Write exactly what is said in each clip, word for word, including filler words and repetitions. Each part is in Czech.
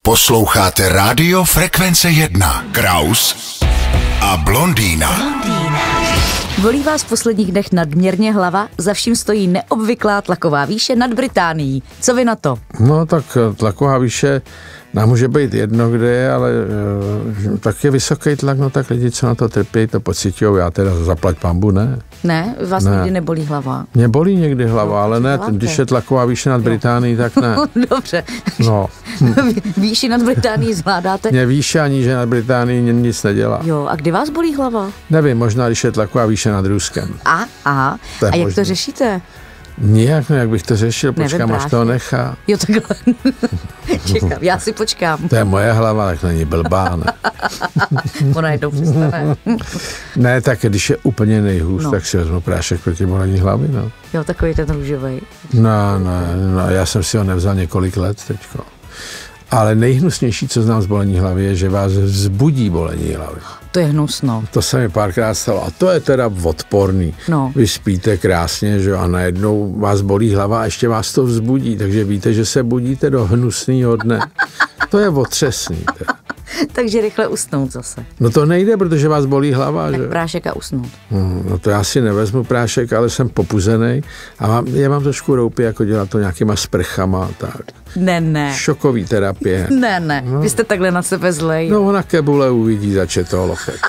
Posloucháte Rádio Frekvence jedna. Kraus a blondýna. Bolí vás v posledních dnech nadměrně hlava? Za vším stojí neobvyklá tlaková výše nad Británií. Co vy na to? No tak tlaková výše nám může být jedno, kde je, ale e, tak je vysoký tlak, no tak lidi, co na to trpí, to pocitujou, já teda zaplať pambu, ne. Ne? Vás ne. Někdy nebolí hlava? Mě bolí někdy hlava, no, ale ne, hlavě. Když je tlaková výše nad Británií, tak ne. Dobře. No. Výši nad Británií zvládáte? Mě výše a níže nad Británií nic nedělá. Jo, a kdy vás bolí hlava? Nevím, možná, když je tlaková výše nad Ruskem. A, aha. To a jak možný. to řešíte? Nijak, no, jak bych to řešil, počkám, Nevím, až toho nechá. Jo, takhle. Čekám, já si počkám. To je moje hlava, tak není blbá, ne? Ona jednou přestane. Ne, tak když je úplně nejhůř, No. tak si vezmu prášek proti bolení hlavy, no. Jo, takový ten růžovej. No, no, no, já jsem si ho nevzal několik let teďko. Ale nejhnusnější, co znám z bolení hlavy, je, že vás vzbudí bolení hlavy. To je hnusno. To se mi párkrát stalo a to je teda odporný. No. Vy spíte krásně, že jo, a najednou vás bolí hlava a ještě vás to vzbudí, takže víte, že se budíte do hnusného dne. To je otřesný. Teda. Takže rychle usnout zase. No to nejde, protože vás bolí hlava, Tak že? prášek a usnout. Hmm, no to já si nevezmu prášek, ale jsem popuzený a mám, já mám trošku roupy, jako dělat to nějakýma sprchama a tak. Ne, ne. Šokový terapie. Ne, ne. No. Vy jste takhle na sebe zlej. No ona kebule uvidí za četolopek.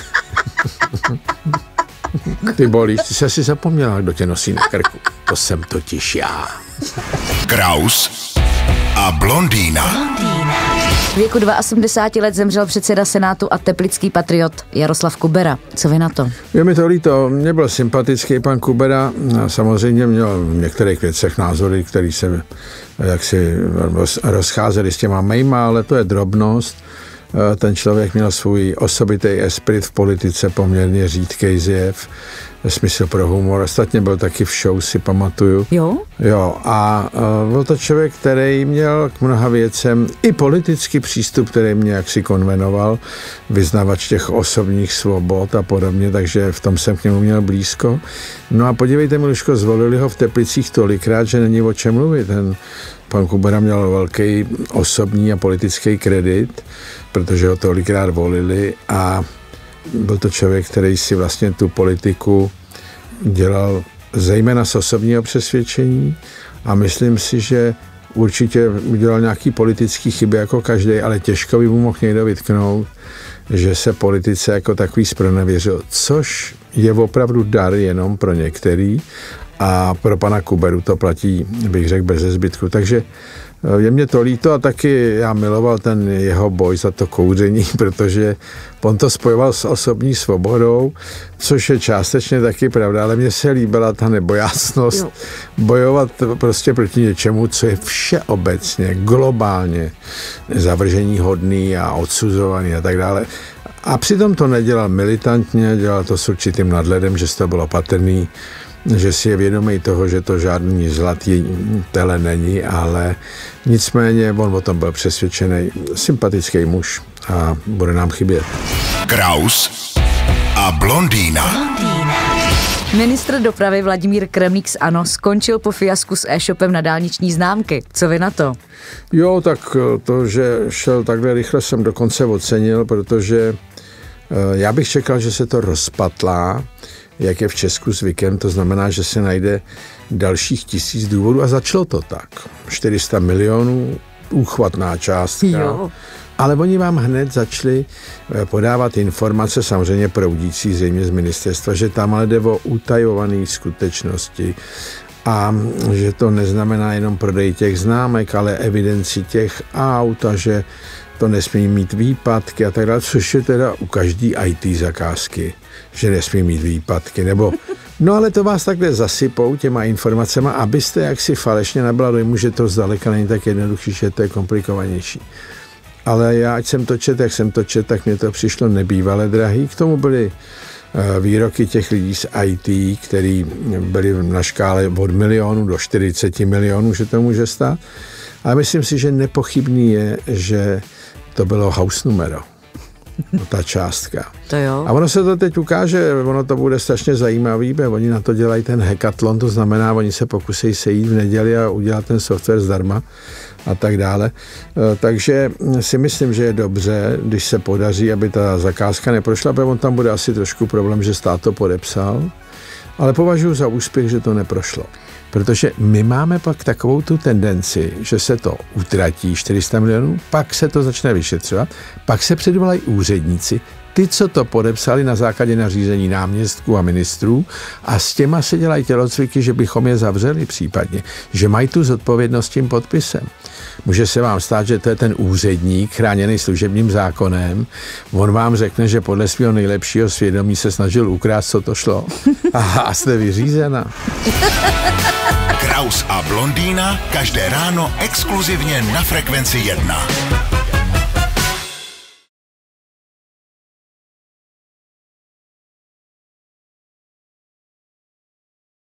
Ty bolíš, ty jsi asi zapomněla, kdo tě nosí na krku. To jsem totiž já. Kraus a blondýna. V věku osmdesáti dvou let zemřel předseda Senátu a teplický patriot Jaroslav Kubera. Co vy na to? Je mi to líto, mě byl sympatický pan Kubera, samozřejmě měl v některých věcech názory, které se jaksi rozcházely s těma mejma, ale to je drobnost. Ten člověk měl svůj osobitý esprit v politice, poměrně řídký zjev, smysl pro humor. Ostatně byl taky v show, si pamatuju. Jo? Jo, a uh, byl to člověk, který měl k mnoha věcem i politický přístup, který mě jaksi konvenoval, vyznavač těch osobních svobod a podobně, takže v tom jsem k němu měl blízko. No a podívejte, Miluško, zvolili ho v Teplicích tolikrát, že není o čem mluvit. Ten pan Kubera měl velký osobní a politický kredit, protože ho tolikrát volili a byl to člověk, který si vlastně tu politiku dělal zejména z osobního přesvědčení a myslím si, že určitě udělal nějaký politický chyby jako každý, ale těžko by mu mohl někdo vytknout, že se politice jako takový zpronevěřil, což je opravdu dar jenom pro některý a pro pana Kuberu to platí, bych řekl, bez zbytku. Takže je mě to líto a taky já miloval ten jeho boj za to kouření, protože on to spojoval s osobní svobodou, což je částečně taky pravda, ale mně se líbila ta nebojácnost jo. bojovat prostě proti něčemu, co je všeobecně, globálně zavrženíhodný a odsuzovaný a tak dále. A přitom to nedělal militantně, dělal to s určitým nadhledem, že to bylo patrný, že si je vědomý toho, že to žádný zlatý tele není, ale nicméně on o tom byl přesvědčený, sympatický muž a bude nám chybět. Kraus a blondýna. Ministr dopravy Vladimír Kremlík z ANO skončil po fiasku s e-shopem na dálniční známky. Co vy na to? Jo, tak to, že šel takhle rychle, jsem dokonce ocenil, protože já bych čekal, že se to rozpatlá, jak je v Česku zvykem, to znamená, že se najde dalších tisíc důvodů a začalo to tak. čtyři sta milionů, úchvatná částka. Jo. Ale oni vám hned začali podávat informace, samozřejmě proudící zřejmě z ministerstva, že tam ale jde o utajované skutečnosti a že to neznamená jenom prodej těch známek, ale evidenci těch aut a že to nesmí mít výpadky a tak dále, což je teda u každý í té zakázky, že nesmí mít výpadky, nebo no ale to vás takhle zasypou těma informacema, abyste jaksi falešně nabyla dojmu, že to zdaleka není tak jednoduchý, že to je komplikovanější. Ale já, ať jsem to čet, jak jsem to čet, tak mě to přišlo nebývale drahý. K tomu byly výroky těch lidí z í té, který byli na škále od milionů do čtyřiceti milionů, že to může stát. Ale myslím si, že nepochybný je, že to bylo house numero, ta částka. To jo. A ono se to teď ukáže, ono to bude strašně zajímavý, protože oni na to dělají ten hackathon, to znamená, oni se pokusí sejít v neděli a udělat ten software zdarma a tak dále. Takže si myslím, že je dobře, když se podaří, aby ta zakázka neprošla, protože on tam bude asi trošku problém, že stát to podepsal, ale považuji za úspěch, že to neprošlo. Protože my máme pak takovou tu tendenci, že se to utratí čtyři sta milionů, pak se to začne vyšetřovat, pak se předvolají úředníci, ty, co to podepsali na základě nařízení náměstků a ministrů, a s těma se dělají tělocviky, že bychom je zavřeli případně, že mají tu zodpovědnost tím podpisem. Může se vám stát, že to je ten úředník chráněný služebním zákonem, on vám řekne, že podle svého nejlepšího svědomí se snažil ukrást, co to šlo. A jste vyřízena. Kraus a Blondýna každé ráno exkluzivně na Frekvenci jedna.